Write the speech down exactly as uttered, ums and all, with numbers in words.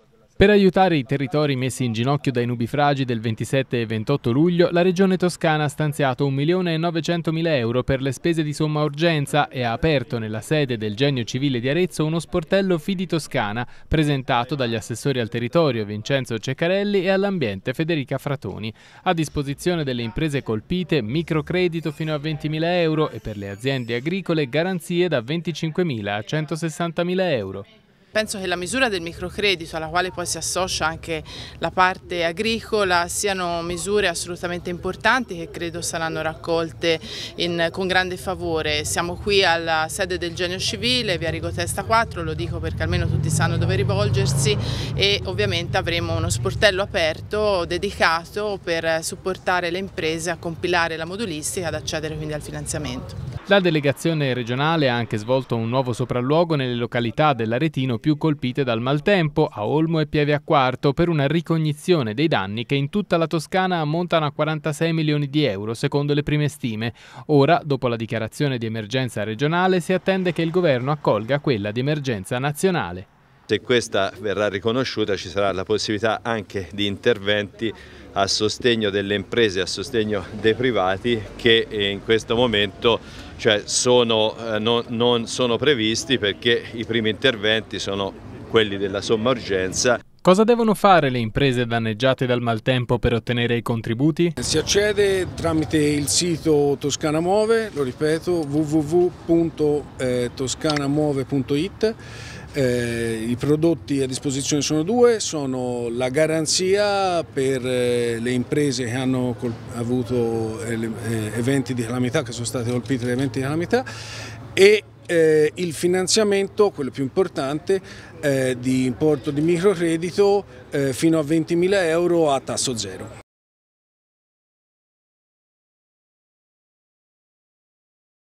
Per aiutare i territori messi in ginocchio dai nubifragi del ventisette e ventotto luglio, la Regione Toscana ha stanziato un milione e novecentomila euro per le spese di somma urgenza e ha aperto nella sede del Genio Civile di Arezzo uno sportello Fidi Toscana, presentato dagli assessori al territorio Vincenzo Ceccarelli e all'ambiente Federica Fratoni. A disposizione delle imprese colpite microcredito fino a ventimila euro e per le aziende agricole garanzie da venticinquemila a centosessantamila euro. Penso che la misura del microcredito, alla quale poi si associa anche la parte agricola, siano misure assolutamente importanti che credo saranno raccolte in, con grande favore. Siamo qui alla sede del Genio Civile, via Rigo Testa quattro, lo dico perché almeno tutti sanno dove rivolgersi, e ovviamente avremo uno sportello aperto dedicato per supportare le imprese a compilare la modulistica e ad accedere quindi al finanziamento. La delegazione regionale ha anche svolto un nuovo sopralluogo nelle località dell'Aretino più colpite dal maltempo, a Olmo e Pieve a Quarto, per una ricognizione dei danni che in tutta la Toscana ammontano a quarantasei milioni di euro, secondo le prime stime. Ora, dopo la dichiarazione di emergenza regionale, si attende che il governo accolga quella di emergenza nazionale. Se questa verrà riconosciuta ci sarà la possibilità anche di interventi a sostegno delle imprese, a sostegno dei privati che in questo momento cioè, sono, eh, non, non sono previsti, perché i primi interventi sono quelli della somma urgenza. Cosa devono fare le imprese danneggiate dal maltempo per ottenere i contributi? Si accede tramite il sito Toscana Muove, lo ripeto, w w w punto toscanamuove punto it. Eh, I prodotti a disposizione sono due, sono la garanzia per eh, le imprese che hanno avuto eh, eventi di calamità, che sono state colpite da eventi di calamità, e eh, il finanziamento, quello più importante, eh, di importo di microcredito eh, fino a ventimila euro a tasso zero.